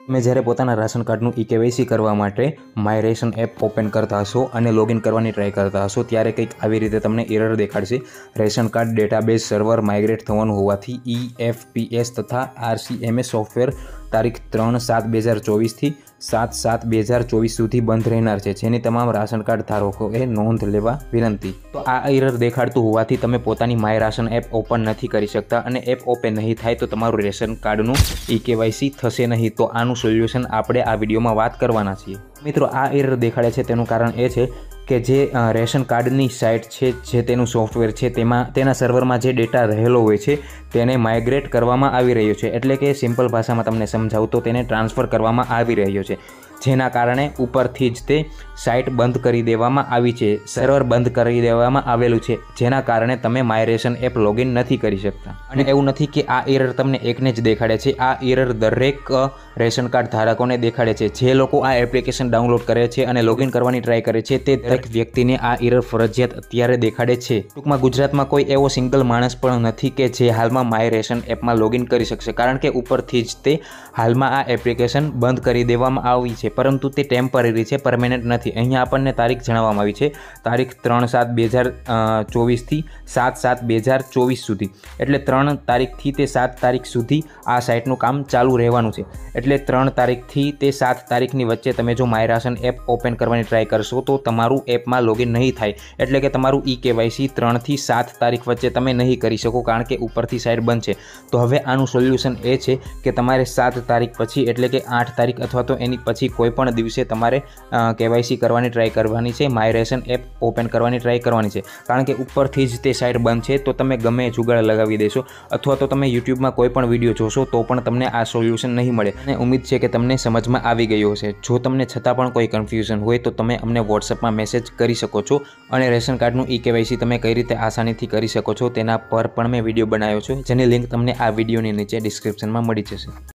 તમે જ્યારે પોતાના રાશન કાર્ડનું ઈ-કેવાયસી કરવા માટે માય રેશન એપ ઓપન કરતા હશો અને લોગિન કરવાની ટ્રાય કરતા હશો ત્યારે કંઈક આવી રીતે તમને એરર દેખાડશે। Ration card database server migrate થવાનું હોવાથી EFPS તથા RCMS સોફ્ટવેર તારીખ 3/7/2024થી 7/7/2024 સુધી બંધ રહેનાર છે, જેની તમામ રાશન કાર્ડ ધારકોએ નોંધ લેવા વિનંતી। તો આ એરર દેખાડતું હોવાથી તમે પોતાની માય રાશન એપ ઓપન નથી કરી શકતા અને એપ ઓપન નહીં થાય તો તમારું રેશન કાર્ડનું ઈ-કેવાયસી થશે નહીં। તો આનું સોલ્યુશન આપણે આ વિડીયોમાં વાત કરવાના છીએ। મિત્રો, આ એરર દેખાડે છે તેનું કારણ એ છે કે જે રેશન કાર્ડની સાઇટ છે, જે તેનું સોફ્ટવેર છે, તેના સર્વરમાં જે ડેટા રહેલો હોય છે તેને માઇગ્રેટ કરવામાં આવી રહ્યો છે, એટલે કે સિમ્પલ ભાષામાં તમને સમજાવું તો તેને ટ્રાન્સફર કરવામાં આવી રહ્યો છે, જેના કારણે ઉપરથી જ તે સાઇટ બંધ કરી દેવામાં આવી છે, સર્વર બંધ કરી દેવામાં આવેલું છે, જેના કારણે તમે માય રેશન એપ લોગિન નથી કરી શકતા। અને એવું નથી કે આ એરર તમને એકને જ દેખાડે છે, આ એરર દરેક રેશન કાર્ડ ધારકોને દેખાડે છે। જે લોકો આ એપ્લિકેશન ડાઉનલોડ કરે છે અને લોગિન કરવાની ટ્રાય કરે છે તે દરેક વ્યક્તિને આ એરર ફરજિયાત અત્યારે દેખાડે છે। ટૂંકમાં ગુજરાતમાં કોઈ એવો સિંગલ માણસ પણ નથી કે જે હાલમાં માય રેશન એપમાં લોગિન કરી શકશે, કારણ કે ઉપરથી જ તે હાલમાં આ એપ્લિકેશન બંધ કરી દેવામાં આવી છે, પરંતુ તે ટેમ્પરરી છે, પરમેનન્ટ નથી। અહીંયા આપણને તારીખ જણાવવામાં આવી છે, તારીખ 3/7/2024થી 7/7/2024 સુધી, એટલે 3 તારીખથી તે 7 તારીખ સુધી આ સાઇટનું કામ ચાલુ રહેવાનું છે। એટલે 3 તારીખથી તે 7 તારીખની વચ્ચે તમે જો માય રાશન એપ ઓપન કરવાની ટ્રાય કરશો તો તમારું એપમાં લોગિન નહીં થાય, એટલે કે તમારું ઈ-કેવાયસી 3 થી 7 તારીખ વચ્ચે તમે નહીં કરી શકો, કારણ કે ઉપરથી સાઇટ બંધ છે। તો હવે આનું સોલ્યુશન એ છે કે તમારે 7 તારીખ પછી, એટલે કે 8 તારીખ અથવા તો એની પછી કોઈ પણ દિવસે તમારે કેવાયસી કરવાની ટ્રાય કરવાની છે, માય રેશન એપ ઓપન કરવાની ટ્રાય કરવાની છે, કારણ કે ઉપરથી જ તે સાઇટ બંધ છે। તો તમે ગમે જુગાડ લગાવી દેશો અથવા તો તમે યુટ્યુબમાં કોઈ પણ વિડીયો જોશો તો પણ તમને આ સોલ્યુશન નહીં મળે। અને ઉમ્મીદ છે કે તમને સમજમાં આવી ગયું હશે। જો તમને છતાં પણ કોઈ કન્ફ્યુઝન હોય તો તમે અમને વોટ્સઅપમાં મેસેજ કરી શકો છો, અને રેશન કાર્ડનું ઈ-કેવાયસી તમે કઈ રીતે આસાનીથી કરી શકો છો તેના પર પણ મેં વિડીયો બનાવ્યો છે, જેની લિંક તમને આ વિડીયોની નીચે ડિસ્ક્રિપ્શનમાં મળી જશે।